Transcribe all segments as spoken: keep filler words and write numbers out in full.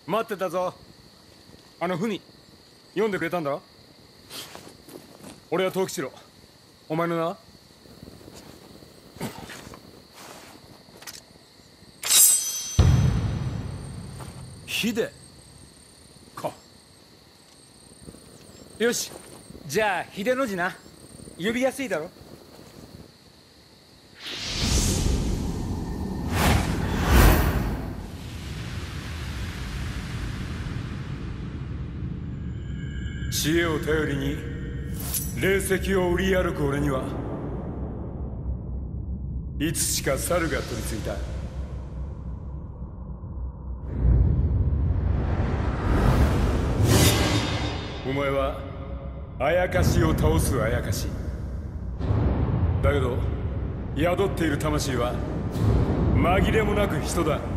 待ってたぞ。あの文読んでくれたんだろ。俺は藤吉郎。お前の名は？秀か。よし、じゃあ秀の字な。呼びやすいだろ。知恵を頼りに霊石を売り歩く俺にはいつしか猿が取り付いた。お前はあやかしを倒すあやかしだけど、宿っている魂は紛れもなく人だ。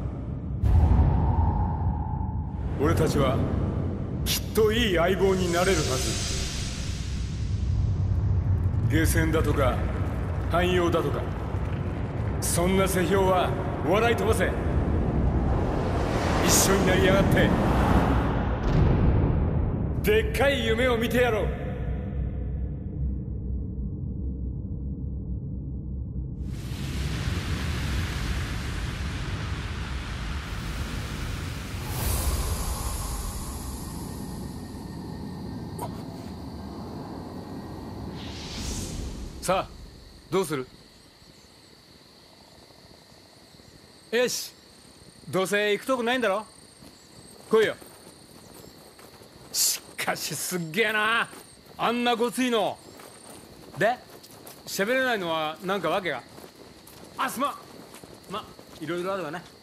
俺たちはきっといい相棒になれるはず。ゲーセンだとか汎用だとか、そんな世評は笑い飛ばせ。一緒になりやがってでっかい夢を見てやろう。さあどうする？よし、どうせ行くとこないんだろ。来いよ。しかしすっげえな、あんなごついので。喋れないのは何か訳が？あ、すまん。ま、いろいろあるわね。